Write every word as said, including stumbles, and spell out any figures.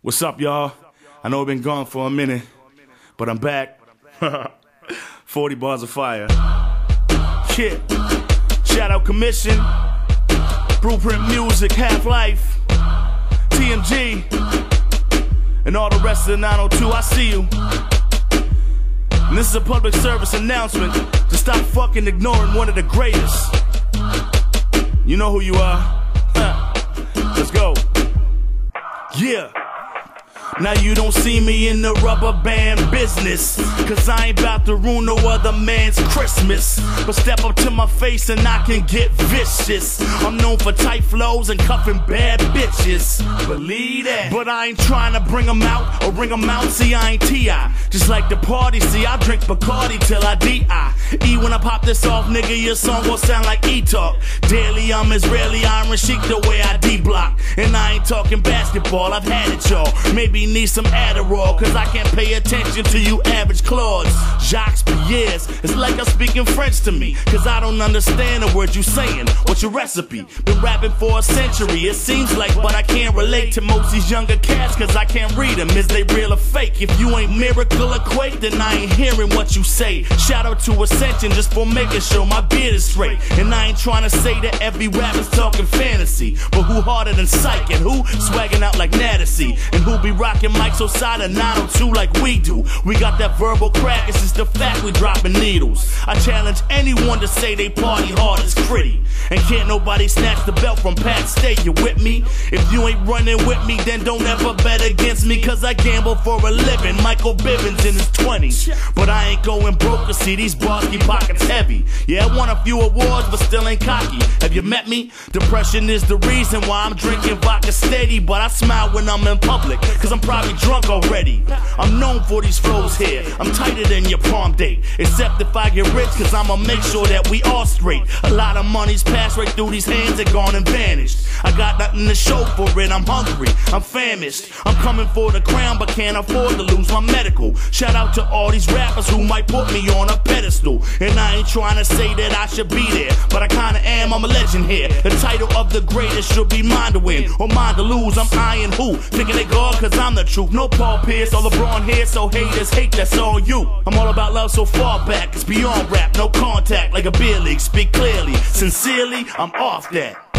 What's up, y'all? I know I've been gone for a minute, but I'm back. forty bars of fire. Yeah. Shout out Commission, Blueprint Music, Half-Life, T M G, and all the rest of the nine oh two. I see you. And this is a public service announcement to stop fucking ignoring one of the greatest. You know who you are. Let's go. Yeah. Now you don't see me in the rubber band business, cause I ain't about to ruin no other man's Christmas. But step up to my face and I can get vicious. I'm known for tight flows and cuffing bad bitches. Believe that. But I ain't trying to bring them out or bring them out. See, I ain't T I Just like the party, see, I drink Bacardi till I D I E when I pop this off, nigga, your song gon' sound like E-Talk. Daily, I'm Israeli, Iron Sheik the way I D-block. And I ain't talking basketball, I've had it, y'all. Maybe need some Adderall, cause I can't pay attention to you average Claudes. Jacques Pierre's, it's like I'm speaking French to me, cause I don't understand the words you saying. What's your recipe? Been rapping for a century, it seems like, but I can't relate to most these younger cats, cause I can't read them. Is they real or fake? If you ain't Miracle or Quake, then I ain't hearing what you say. Shout out to Ascension just for making sure my beard is straight. And I ain't trying to say that every rapper's talking fantasy, but who harder than Psych, and who swagging out like Natty, and who be rocking mics outside of nine oh two like we do. We got that verbal crack, it's just the fact we dropping needles. I challenge anyone to say they party hard as Critty, and can't nobody snatch the belt from Pat Stay. You with me? If you ain't running with me, then don't ever bet against me, cause I gamble for a living. Michael Bivins in his twenties, but I ain't going broke to see these Barsky pockets heavy. Yeah, I won a few awards, but still ain't cocky. Have you met me? Depression is the reason why I'm drinking vodka steady, but I smile when I'm in public, cause I'm probably drunk already. I'm known for these flows here, I'm tighter than your prom date. Except if I get rich, cause I'ma make sure that we all straight. A lot of money's passed right through these hands and gone and vanished. I got nothing to show for it, I'm hungry, I'm famished. I'm coming for the crown, but can't afford to lose my medical. Shout out to all these rappers who might put me on a pedestal. And I ain't trying to say that I should be there, but I kinda am, I'm a legend here. The title of the greatest should be mine to win, or mine to lose. I'm eyeing who? Thinking they God, cause I'm the truth. No Paul Pierce or LeBron here, so haters hate, that's all you. I'm all about love so far back, it's beyond rap, no contact like a beer league. Speak clearly, sincerely, I'm off that.